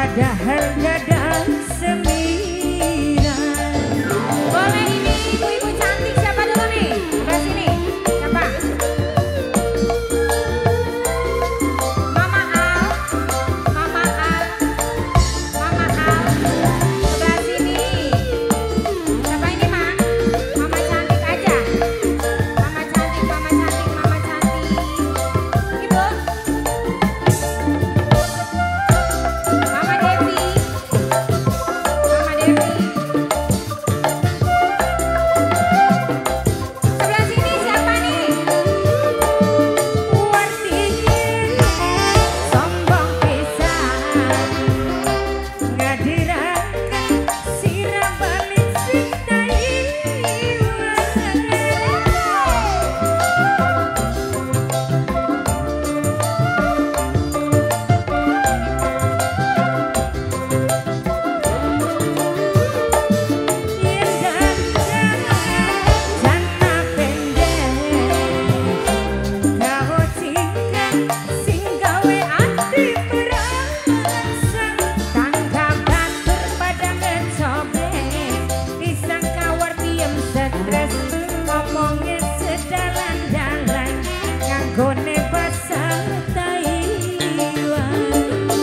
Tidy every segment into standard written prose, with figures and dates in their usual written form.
padahal gadang sembilan. Boleh ini ibu-ibu cantik siapa dulu nih? Ke sini. Siapa? Mama Al. Mama Al. Mama Al. Sebelah sini. Siapa ini, Mak? Mama cantik aja. Mama cantik, mama cantik, mama cantik. Ibu. Mama Devi. Mama Devi. Sebelah sini siapa nih? Wartiin sombong pisan ngadirakan sirah balik Gone basah Taiwan,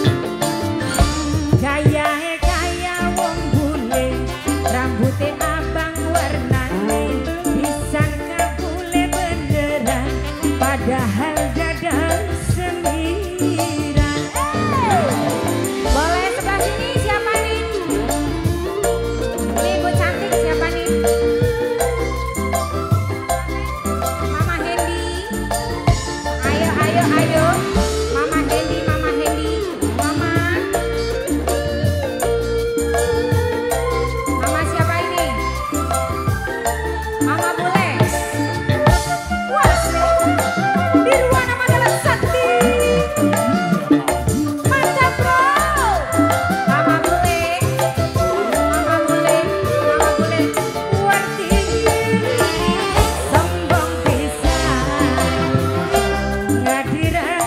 gayahe kaya wong bule, rambute abang warnane, disangka bule beneran, padahal gadang sembilan. Boleh sebelah sini siapa nih? Ini ibu cantik siapa nih? Mama Hendy. Ayo, ayo, ayo. Mama Hendy, Mama Hendy. Mama. Mama siapa ini? Mama Bule. Wah, di ruang nama adalah Sakti. Mantap, bro. Mama Bule. Mama Bule. Mama Bule. Wartiin sombong pisan ngadirakan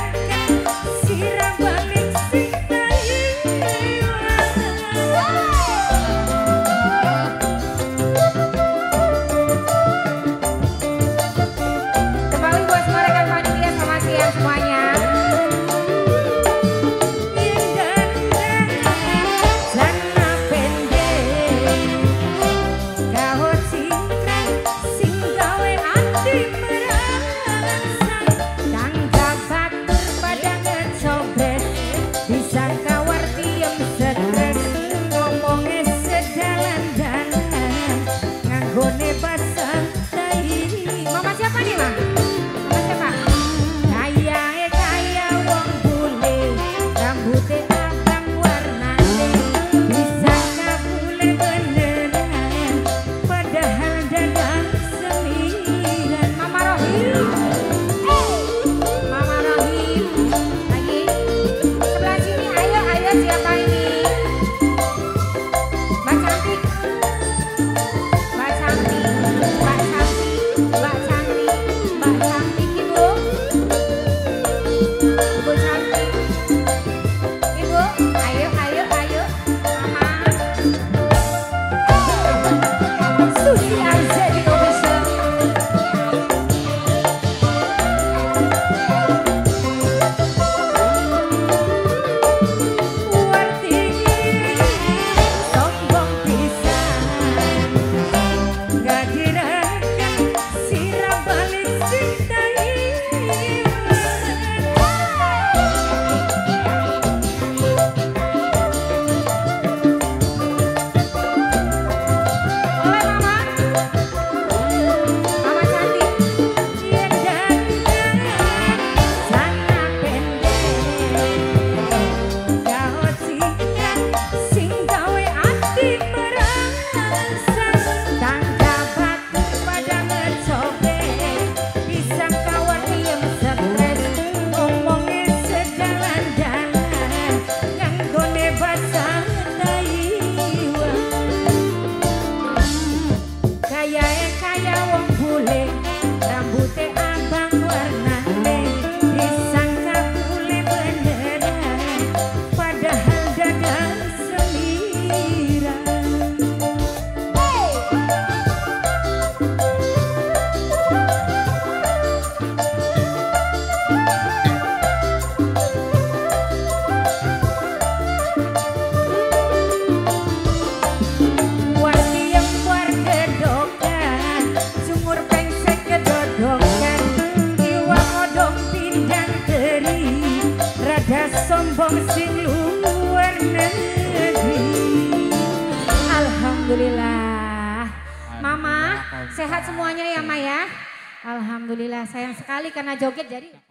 sehat semuanya ya Ma ya. Alhamdulillah sayang sekali karena joget jadi.